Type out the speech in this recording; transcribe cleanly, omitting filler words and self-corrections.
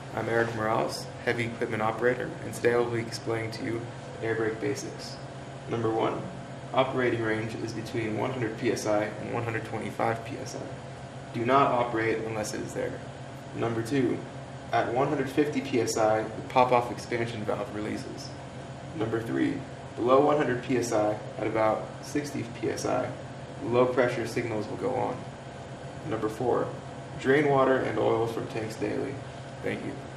I'm Eric Morales, Heavy Equipment Operator, and today I will be explaining to you air brake basics. Number 1. Operating range is between 100 psi and 125 psi. Do not operate unless it is there. Number 2. At 150 psi, the pop-off expansion valve releases. Number 3. Below 100 psi, at about 60 psi, low pressure signals will go on. Number 4. Drain water and oil from tanks daily. Thank you.